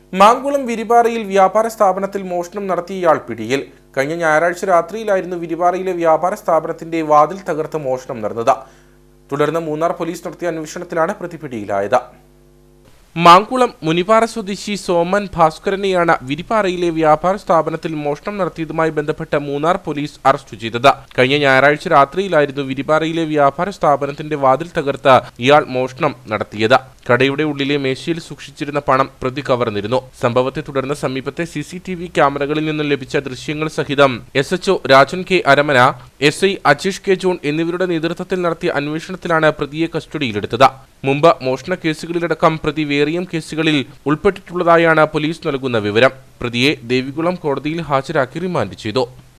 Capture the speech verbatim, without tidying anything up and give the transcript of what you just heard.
മാങ്കുളം വിരിപാറയിൽ വ്യാപാര സ്ഥാപനത്തിൽ മോഷണം നടത്തിയയാൾ പിടിയിൽ. കഴിഞ്ഞ ഞായറാഴ്ച രാത്രിയിലായിരുന്നു വിരിപാറയിലെ വ്യാപാര സ്ഥാപനത്തിന്റെ വാതിൽ തകർത്ത് മോഷണം നടന്നത്. തുടർന്ന് മൂന്നാർ പോലീസ് നടത്തിയ അന്വേഷണത്തിലാണ് പ്രതി പിടിയിലായത്. മാങ്കുളം മുനിപ്പാറ സ്വദേശി സോമൻ ഭാസ്കരനെയാണ് വിരിപ്പാറയിലെ വ്യാപാര സ്ഥാപനത്തിൽ മോഷണം നടത്തിയതുമായി ബന്ധപ്പെട്ട് മൂന്നാർ പോലീസ് അറസ്റ്റ് ചെയ്തത്. കഴിഞ്ഞ ഞായറാഴ്ച രാത്രിയിലായിരുന്നു വിരിപ്പാറയിലെ വ്യാപാര സ്ഥാപനത്തിന്റെ വാതിൽ തകർത്ത് ഇയാൾ മോഷണം നടത്തിയത്. കടയുടെ ഉള്ളിലെ മേശയിൽ സൂക്ഷിച്ചിരുന്ന പണം പ്രതി കവർന്നിരുന്നു. സംഭവത്തെ തുടർന്ന് സമീപത്തെ സി സി ടി വി ക്യാമറകളിൽ നിന്നും ലഭിച്ച ദൃശ്യങ്ങൾ സഹിതം S H O Rajan K Aramana, S I Ajeesh K John എന്നിവരുടെ നേതൃത്വത്തിൽ നടത്തിയ അന്വേഷണത്തിലാണ് പ്രതിയെ കസ്റ്റഡിയിലെടുത്തത്. മുമ്പ് മോഷണ കേസുകളിലടക്കം പ്രതി വേറെയും കേസുകളിൽ ഉൾപ്പെട്ടിട്ടുള്ളതായാണ് പോലീസ് നൽകുന്ന വിവരം. പ്രതിയെ ദേവികുളം കോടതിയിൽ ഹാജരാക്കി റിമാൻഡ് ചെയ്തു.